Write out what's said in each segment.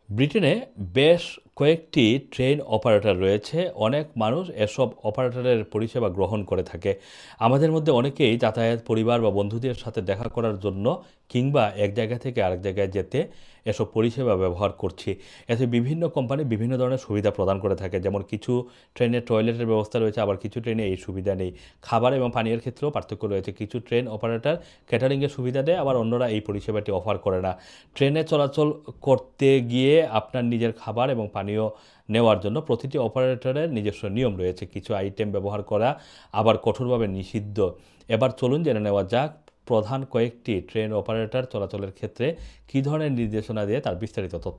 ব্রিটেনে বেশ কয়েকটি ট্রেন অপারেটর রয়েছে। অনেক মানুষ এসব অপারেটরের পরিষেবা গ্রহণ করে থাকে। আমাদের মধ্যে অনেকেই যাতায়াত, পরিবার বা বন্ধুদের সাথে দেখা করার জন্য কিংবা এক জায়গা থেকে আরেক জায়গায় যেতে এসব পরিষেবা ব্যবহার করছি। এতে বিভিন্ন কোম্পানি বিভিন্ন ধরনের সুবিধা প্রদান করে থাকে। যেমন কিছু ট্রেনে টয়লেটের ব্যবস্থা রয়েছে, আবার কিছু ট্রেনে এই সুবিধা নেই। খাবার এবং পানীয়ের ক্ষেত্রেও পার্থক্য রয়েছে। কিছু ট্রেন অপারেটর ক্যাটারিংয়ের সুবিধা দেয়, আবার অন্যরা এই পরিষেবাটি অফার করে না। ট্রেনে চলাচল করতে গিয়ে আপনার নিজের খাবার এবং পানীয় নেওয়ার জন্য প্রতিটি অপারেটরের নিজস্ব নিয়ম রয়েছে। কিছু আইটেম ব্যবহার করা আবার কঠোরভাবে নিষিদ্ধ। এবার চলুন জেনে নেওয়া যাক প্রধান কয়েকটি ট্রেন অপারেটর চলাচলের ক্ষেত্রে কী ধরনের নির্দেশনা দিয়ে তার বিস্তারিত তথ্য।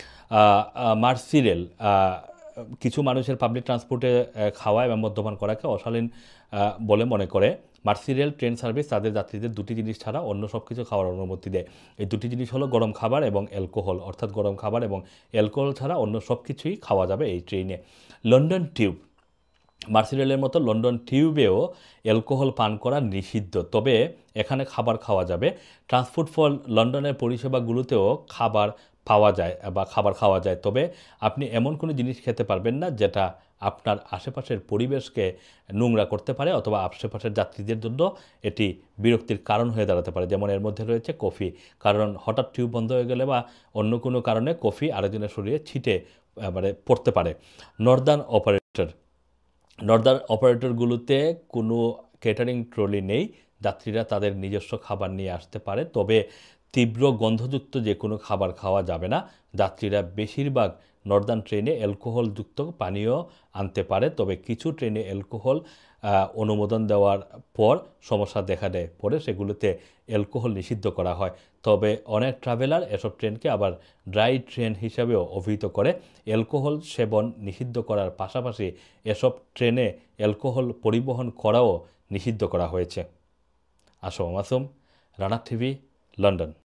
মার্সিরেল কিছু মানুষের পাবলিক ট্রান্সপোর্টে খাওয়া এবং মদ্যপান করাকে অশালীন বলে মনে করে। মার্সিরেল ট্রেন সার্ভিস তাদের যাত্রীদের দুটি জিনিস ছাড়া অন্য সব কিছু খাওয়ার অনুমতি দেয়। এই দুটি জিনিস হলো গরম খাবার এবং অ্যালকোহল, অর্থাৎ গরম খাবার এবং অ্যালকোহল ছাড়া অন্য সব কিছুই খাওয়া যাবে এই ট্রেনে। লন্ডন টিউব, মার্সিরেলের মতো লন্ডন টিউবেও অ্যালকোহল পান করা নিষিদ্ধ, তবে এখানে খাবার খাওয়া যাবে। ট্রান্সপোর্ট ফর লন্ডনের পরিষেবাগুলোতেও খাবার পাওয়া যায় বা খাবার খাওয়া যায়, তবে আপনি এমন কোনো জিনিস খেতে পারবেন না যেটা আপনার আশেপাশের পরিবেশকে নোংরা করতে পারে অথবা আশেপাশের যাত্রীদের জন্য এটি বিরক্তির কারণ হয়ে দাঁড়াতে পারে। যেমন এর মধ্যে রয়েছে কফি, কারণ হঠাৎ টিউব বন্ধ হয়ে গেলে বা অন্য কোনো কারণে কফি আরেকজনের শরীরে ছিটে পড়তে পারে। নর্দার্ন অপারেটর, নর্দার্ন অপারেটরগুলোতে কোনো ক্যাটারিং ট্রলি নেই। যাত্রীরা তাদের নিজস্ব খাবার নিয়ে আসতে পারে, তবে তীব্র গন্ধযুক্ত যে কোনো খাবার খাওয়া যাবে না। যাত্রীরা বেশিরভাগ নর্দার্ন ট্রেনে অ্যালকোহলযুক্ত পানীয় আনতে পারে, তবে কিছু ট্রেনে অ্যালকোহল অনুমোদন দেওয়ার পর সমস্যা দেখা দেয়, পরে সেগুলোতে অ্যালকোহল নিষিদ্ধ করা হয়। তবে অনেক ট্রাভেলার এসব ট্রেনকে আবার ড্রাই ট্রেন হিসাবেও অভিহিত করে। অ্যালকোহল সেবন নিষিদ্ধ করার পাশাপাশি এসব ট্রেনে অ্যালকোহল পরিবহন করাও নিষিদ্ধ করা হয়েছে। আসো মাসুম, রানা টিভি, লন্ডন।